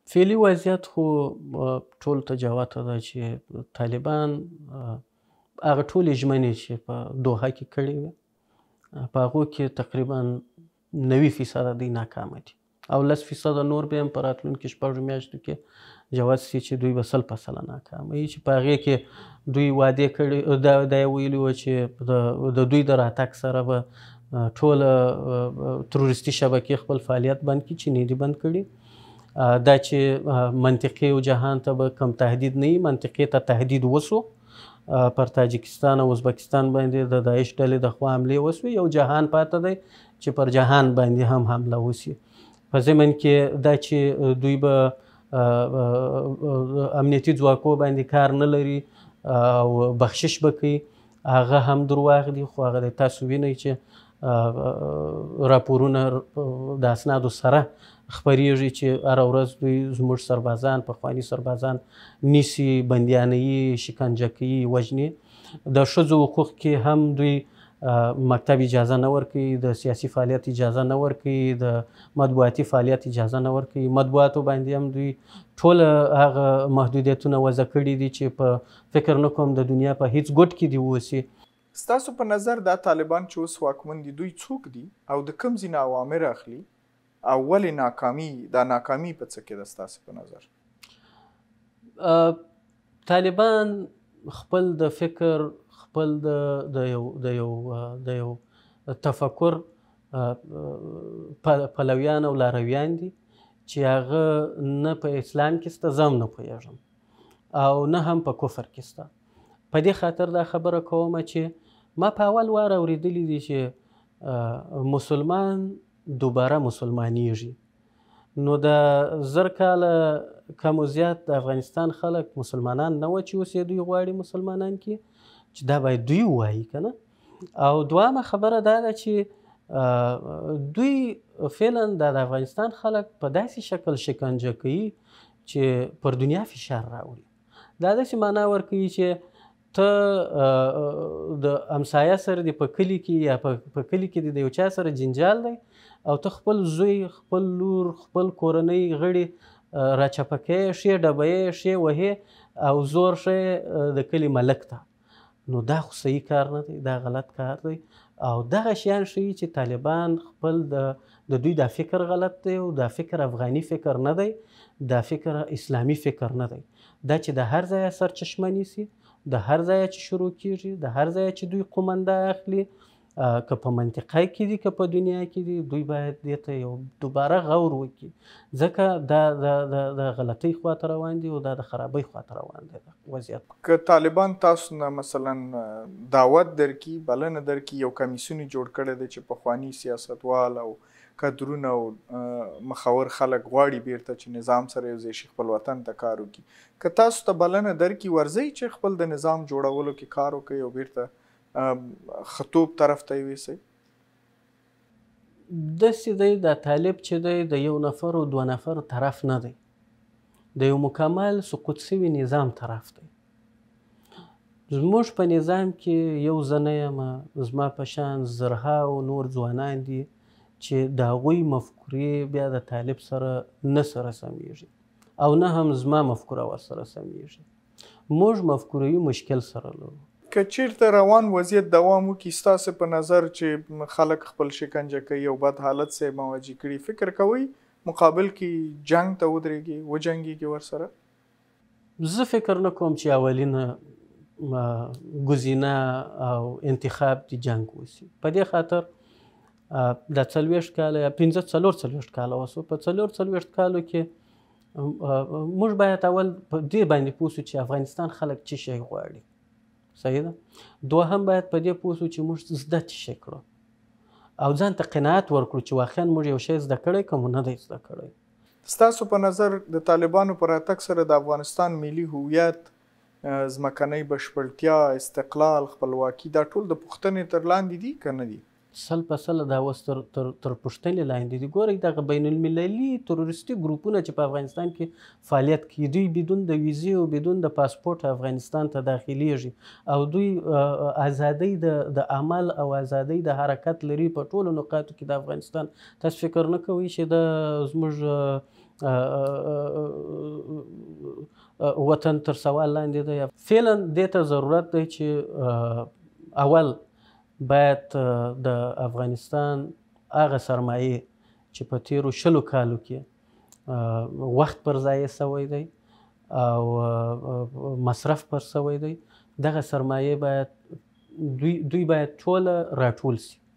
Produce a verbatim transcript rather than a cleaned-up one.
فعلي وضعیت خو ټولو ته جوته ده چې طالبان هغه ټولې ژمنې چې په دوحه کې کړې وې په هغو کې تقریبا نوي فیصده دوی ناکامه دي او لس فیصده نور بیا هم په راتلونکي شپږو میاشتو کې جوت سي چې دوی به سل فیصده ناکامه وي چې په هغې کې دوی وعدې کړي دا دا یې ویلي وه چې د دوی د راتګ سره به ټوله تروریستي شبکې خپل فعالیت بند کړي چې نه دي بند کړي دا چې منطقې او جهان ته به کم تهدید نه وي منطقې ته تهدید وسو پر تاجکستان او ازبکستان باندې د داعش ډلې د خوا حملې وسوې یو جهان پاته دی چې پر جهان باندې هم حمله وسي په ضمن کې دا چې دوی به امنیتي ځواکو باندې کار نه لري او بخشش به کوي هغه هم درواغ دي خو هغه د تاسو وینئ چې راپورونه د اسنادو سره خپریږي چې هره ورځ دوی زموږ سربازان پخواني سربازان نیسي بندیانوي شکنجه کوي وژني د ښځو حقوق کې هم دوی مکتب اجازه نه ورکوي د سیاسي فعالیت اجازه نه ورکوي د مطبوعاتي فعالیت اجازه نه ورکوي مطبوعاتو باندې هم دوی ټول هغه محدودیتونه وضع کړي دي چې په فکر نه کوم د دنیا په هیڅ ګوټ کې دي واوسي. ستاسو په نظر دا طالبان چې اوس واکمن دي دوی څوک دي او د کوم ځای نه اوامر اخلي او ولې ناکامي دا ناکامي په څه کې ده ستاسو په نظر؟ طالبان خپل د فکر خپل د یو د یو د یو تفکر پلویان او لارویان دي چې هغه نه په اسلام کې شته زه هم نه پوهېږم او نه هم په کفر کې شته. په دې خاطر دا خبره کومه چې ما په اول وار اورېدلي دي چې مسلمان دوباره مسلمانیږي نو د زر کاله کم و زیات د افغانستان خلک مسلمانان نه وه چې اوس یې دوی غواړي مسلمانان کړي چې دا باید دوی ووایي که نه. او دویمه خبره دا ده چې دوی فعلا د افغانستان خلک په داسې شکل شکنجه کوي چې پر دنیا فشار راوړي. دا داسې معنا ورکوي چې ته د همسایه سره دې په کلي کې یا په کلي کې د یو چا سره جنجال دی او ته خپل زوی خپل لور خپل کورنۍ غړي راچپه کوې ښې ډبوې ښې وهې او زور ښې د کلي ملک ته نو دا خو صحیح کار نه دی دا غلط کار دی او دغه شیان ښیي چې طالبان خپل د دوی دا فکر غلط دی او دا فکر افغاني فکر نه دی دا فکر اسلامي فکر نه دی دا چې د هر ځایه سرچشمه نیسي د هر ځایه چې شروع کیږي د هر ځایه چې دوی قومنده اخلي که په منطقه کې دي که په دنیا کې دي دوی باید دې ته یو دوباره غور وکړي ځکه دا د غلطۍ خواته روان دي او دا د خرابۍ خواته روان دی وضعیت. که طالبان تاسو نه مثلا دعوت درکړي بلنه درکړي یو کمیسیون جوړ کړی دی چې پخواني سیاستوال او کدرونه او مخور خلک غواړي بیرته چې نظام سره یو ځای شي خپل وطن ته کار وکړي که تاسو ته بلنه درکړي ورځئ چې خپل د نظام جوړولو کې کار وکړئ او بیرته خطوب طرف ته یې ویسئ؟ داسې دی دا طالب چې دی د یو نفر او دوه نفر طرف نه دی د یو مکمل سقوط شوي نظام طرف دی. زموږ په نظام کې یو زه نه یم زما په شان زرهاو نور ځوانان دي چې د هغوی مفکورې بیا د طالب سره نه سره سمیږي او نه هم زما مفکوره ورسره سمیږي. موږ مفکوروي مشکل سره لرو. که چیرته روان وضعیت دوام وکړي ستاسو په نظر چې خلک خپل شکنجه کوي او بد حالت سره مواجه کړي فکر کوئ مقابل کې جنگ ته ودرېږي وجنګېږي ورسره؟ زه فکر نه کوم چې اولینه ګزینه او انتخاب د جنگ وسي. په دې خاطر دا څلوېښت کاله یا پنځه څلور څلوېښت کاله وسو په څلور څلوېښت کالو کې موږ باید اول په دې باندې پوه سو چې افغانستان خلک څه شی غواړي صحیح ده. دوهم باید په دې پوه سو چې موږ زده څه شی کړو او ځان ته قناعت ورکړو چې واقعا موږ یو شی زده کړی که مو نه دی زده کړی. ستاسو په نظر د طالبانو په راتګ سره د افغانستان ملي هویت ځمکنۍ بشپړتیا استقلال خپلواکي دا ټول د پوښتنې تر لاندې دي که نه دي؟ سل په سله دا اوس تر تر پوښتنې لاندې دي. ګورئ دغه بین المللي تروریستي ګروپونه چې په افغانستان کې فعالیت کوي دوی بدون د ویزې او بدون د پاسپورټ افغانستان ته داخلیږي او دوی ازادۍ د عمل او ازادۍ د حرکت لري په ټولو نقاطو کې د افغانستان. تاسو فکر نه کوئ چې د زموږ وطن تر سوال لاندې دی. فعلا دې ته ضرورت دی چې اول باید د افغانستان هغه سرمایې چې په تیرو شلو کالو کې وخت پر ضایع سوی دی او مصرف پر سوی دی، دغه سرمایې باید دوی دوی باید ټوله راټول سي